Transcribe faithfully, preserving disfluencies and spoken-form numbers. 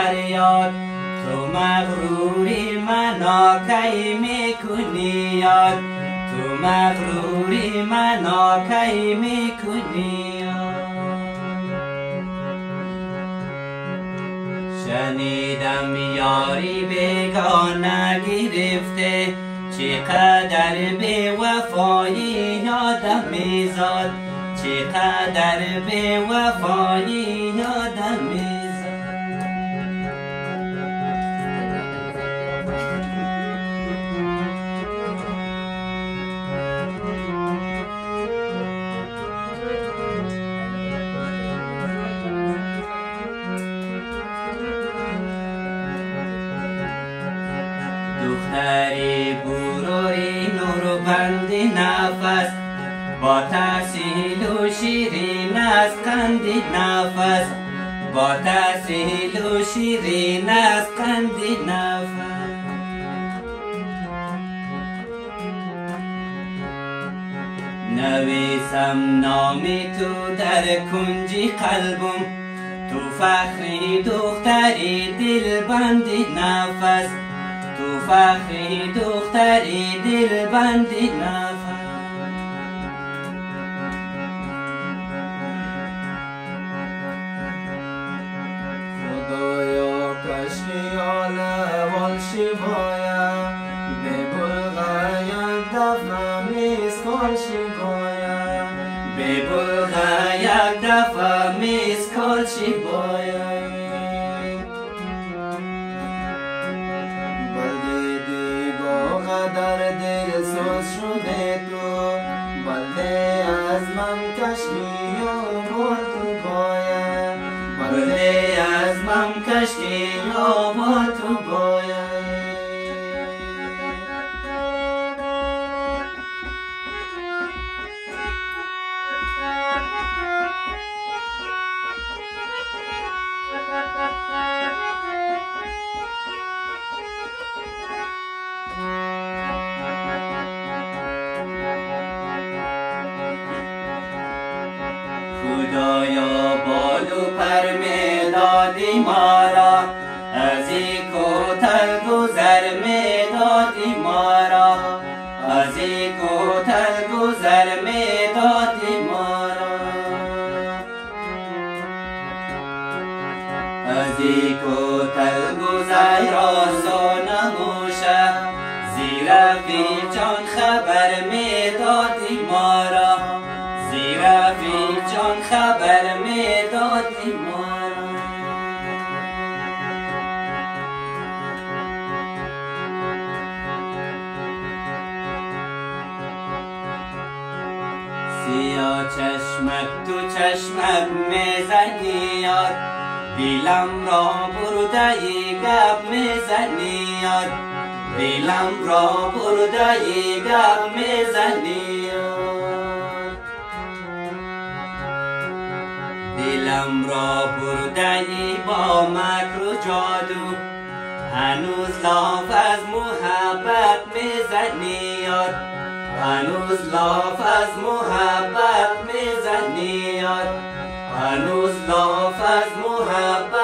فریاد تو مغروری منو کی میکنی یاد تو مغروری منو کی میکنی یاد شنیدم یاری بیگانه گرفته چقدر بی وفایی یادم میزاد چقدر بی وفایی یادم میزاد دختری بروری نور بند نفس با تحصیل و شیرین از قند نفس با تحصیل و شیرین از قند نفس نویسم نامی تو در کنج قلبم تو فخری دختری دل بند نفس تو فخری دختری دل بند نفس خدایا کشکی آلوان شبایم به بلغه یک دفعه میسکال شبایم به بلغه یک دفعه میسکال شبایم در دل سوز شده تو بلده از من کشکی و با تو باید بلده از من کشکی و با تو باید خدایا بال و پر میدادی ما را از این کوتل گذر میدادی ما را از این کوتل گذر میدادی ما را از این کوتل گذر آسان نموشه زیر فیل جان خبر میدادی ما را زیر فیل جان خبر میدادی ما را سیاه چشمک تو چشمک میزنی یاد دلم را برده ای گپ میزنی یاد دلم را برده ای گپ میزنی یاد دلم را برده ای با مکر و جادو هنوز لاف از محبت میزنی یاد هنوز لاف از محبت میزنی یاد هنوز لاف از محبت